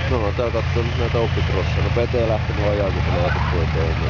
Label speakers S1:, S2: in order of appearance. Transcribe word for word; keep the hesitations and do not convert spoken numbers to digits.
S1: Me ollaan täällä kattoo nyt näitä oppikrosseja. No Pete lähtenyt ajaa, kun tulee otettu eteen.